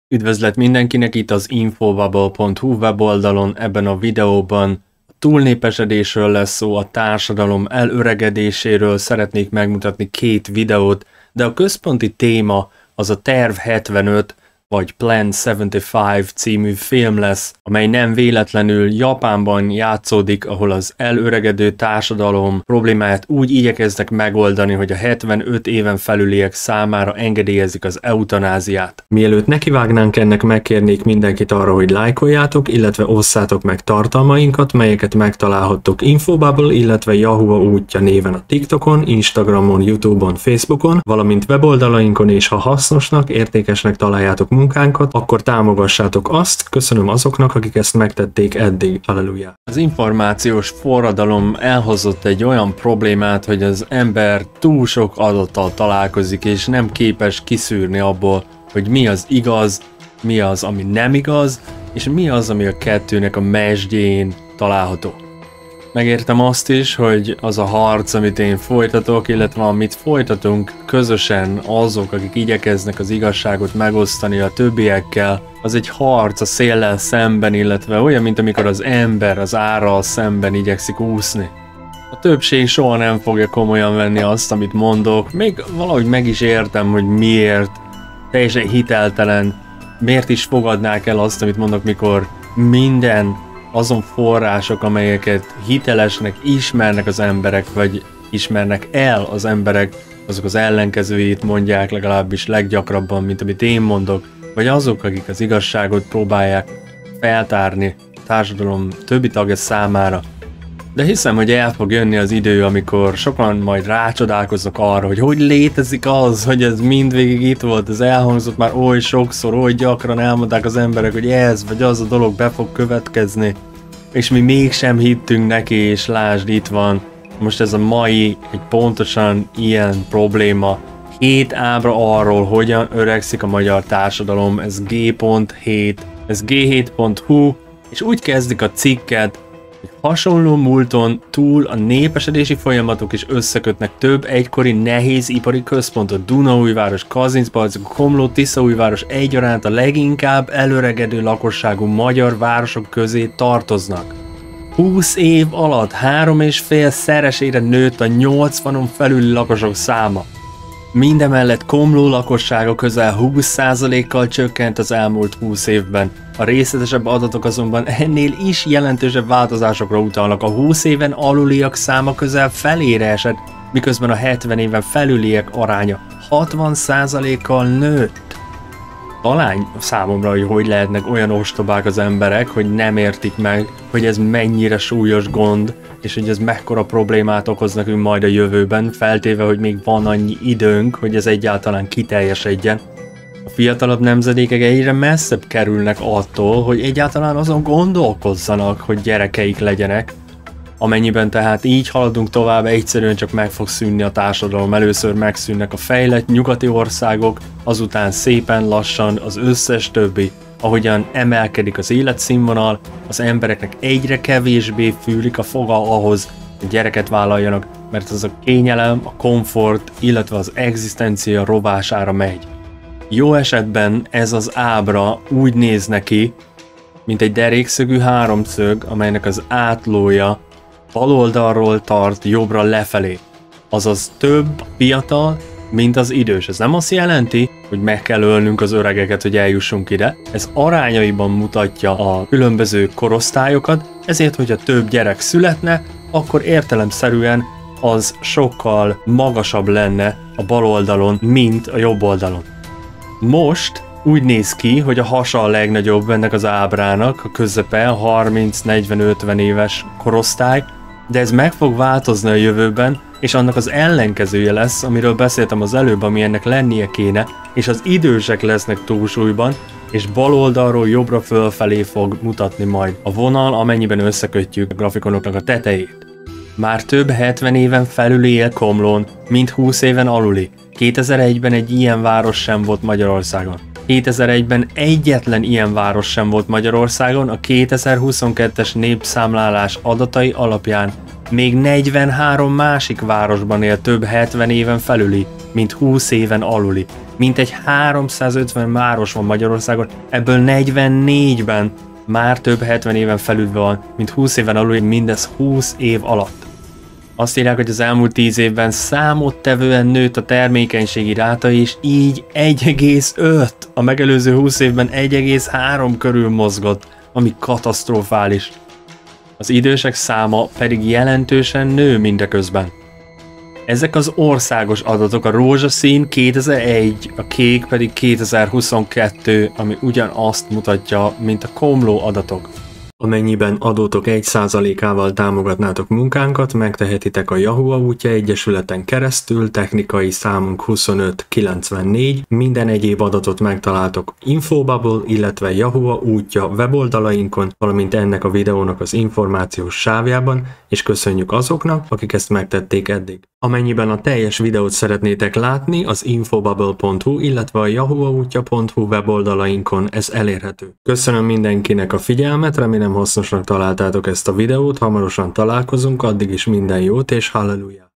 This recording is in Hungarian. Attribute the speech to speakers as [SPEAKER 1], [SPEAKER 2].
[SPEAKER 1] Üdvözlet mindenkinek itt az infobubble.hu weboldalon. Ebben a videóban a túlnépesedésről lesz szó, a társadalom elöregedéséről szeretnék megmutatni két videót, de a központi téma az a Terv 75 vagy Plan 75 című film lesz, amely nem véletlenül Japánban játszódik, ahol az elöregedő társadalom problémáját úgy igyekeznek megoldani, hogy a 75 éven felüliek számára engedélyezik az eutanáziát. Mielőtt nekivágnánk ennek, megkérnék mindenkit arra, hogy lájkoljátok, illetve osszátok meg tartalmainkat, melyeket megtalálhattok Infobubble, illetve Yahoo útja néven a TikTokon, Instagramon, YouTube-on, Facebookon, valamint weboldalainkon, és ha hasznosnak, értékesnek találjátok munkánkat, akkor támogassátok azt. Köszönöm azoknak, akik ezt megtették eddig. Halleluja! Az információs forradalom elhozott egy olyan problémát, hogy az ember túl sok adattal találkozik, és nem képes kiszűrni abból, hogy mi az igaz, mi az, ami nem igaz, és mi az, ami a kettőnek a mesdjén található. Megértem azt is, hogy az a harc, amit én folytatok, illetve amit folytatunk közösen azok, akik igyekeznek az igazságot megosztani a többiekkel, az egy harc a széllel szemben, illetve olyan, mint amikor az ember az árral szemben igyekszik úszni. A többség soha nem fogja komolyan venni azt, amit mondok, még valahogy meg is értem, hogy miért teljesen hiteltelen, miért is fogadnák el azt, amit mondok, mikor minden azon források, amelyeket hitelesnek ismernek az emberek, vagy ismernek el az emberek, azok az ellenkezőjét mondják legalábbis leggyakrabban, mint amit én mondok, vagy azok, akik az igazságot próbálják feltárni a társadalom többi tagja számára. De hiszem, hogy el fog jönni az idő, amikor sokan majd rácsodálkoznak arra, hogy létezik az, hogy ez mindvégig itt volt, ez elhangzott már oly sokszor, oly gyakran elmondták az emberek, hogy ez vagy az a dolog be fog következni, és mi mégsem hittünk neki, és lásd, itt van. Most ez a mai egy pontosan ilyen probléma. 7 ábra arról, hogyan öregszik a magyar társadalom, ez G.7, ez G7.hu, és úgy kezdik a cikket, hogy hasonló múlton túl a népesedési folyamatok is összekötnek több egykori nehézipari központot. Dunaújváros, Kazincbarcik, Komló, Tiszaújváros egyaránt a leginkább elöregedő lakosságú magyar városok közé tartoznak. 20 év alatt 3,5-szeresére nőtt a 80-on felüli lakosok száma. Mindemellett Komló lakossága közel 20%-kal csökkent az elmúlt 20 évben. A részletesebb adatok azonban ennél is jelentősebb változásokra utalnak. A 20 éven aluliak száma közel felére esett, miközben a 70 éven felüliek aránya 60%-kal nőtt. Talán számomra, hogy lehetnek olyan ostobák az emberek, hogy nem értik meg, hogy ez mennyire súlyos gond, és hogy ez mekkora problémát okoz nekünk majd a jövőben, feltéve, hogy még van annyi időnk, hogy ez egyáltalán kiteljesedjen. A fiatalabb nemzedékek egyre messzebb kerülnek attól, hogy egyáltalán azon gondolkozzanak, hogy gyerekeik legyenek. Amennyiben tehát így haladunk tovább, egyszerűen csak meg fog szűnni a társadalom. Először megszűnnek a fejlett nyugati országok, azután szépen lassan az összes többi. Ahogyan emelkedik az életszínvonal, az embereknek egyre kevésbé fűrik a foga ahhoz, hogy gyereket vállaljanak, mert az a kényelem, a komfort, illetve az egzisztencia rovására megy. Jó esetben ez az ábra úgy néz neki, mint egy derékszögű háromszög, amelynek az átlója bal oldalról tart jobbra lefelé. Azaz több fiatal, mint az idős. Ez nem azt jelenti, hogy meg kell ölnünk az öregeket, hogy eljussunk ide. Ez arányaiban mutatja a különböző korosztályokat, ezért, hogyha több gyerek születne, akkor értelemszerűen az sokkal magasabb lenne a bal oldalon, mint a jobb oldalon. Most úgy néz ki, hogy a hasa a legnagyobb ennek az ábrának, a közepe a 30-40-50 éves korosztály, de ez meg fog változni a jövőben, és annak az ellenkezője lesz, amiről beszéltem az előbb, ami ennek lennie kéne, és az idősek lesznek túlsúlyban, és bal oldalról jobbra fölfelé fog mutatni majd a vonal, amennyiben összekötjük a grafikonoknak a tetejét. Már több 70 éven felüli él Komlón, mint 20 éven aluli. 2001-ben egy ilyen város sem volt Magyarországon. 2001-ben egyetlen ilyen város sem volt Magyarországon, a 2022-es népszámlálás adatai alapján Még 43 másik városban él több 70 éven felüli, mint 20 éven aluli. Mintegy 350 város van Magyarországon, ebből 44-ben már több 70 éven felül van, mint 20 éven aluli, mindez 20 év alatt. Azt írják, hogy az elmúlt 10 évben számottevően nőtt a termékenységi ráta, és így 1,5. A megelőző 20 évben 1,3 körül mozgott, ami katasztrofális. Az idősek száma pedig jelentősen nő mindeközben. Ezek az országos adatok, a rózsaszín 2001, a kék pedig 2022, ami ugyanazt mutatja, mint a komló adatok. Amennyiben adótok 1%-ával támogatnátok munkánkat, megtehetitek a Yahoo útja egyesületen keresztül, technikai számunk 2594, minden egyéb adatot megtaláltok Infobubble, illetve Yahoo útja weboldalainkon, valamint ennek a videónak az információs sávjában, és köszönjük azoknak, akik ezt megtették eddig. Amennyiben a teljes videót szeretnétek látni, az infobubble.hu, illetve a yahoaútja.hu weboldalainkon ez elérhető. Köszönöm mindenkinek a figyelmet, remélem hasznosnak találtátok ezt a videót, hamarosan találkozunk, addig is minden jót és halleluja!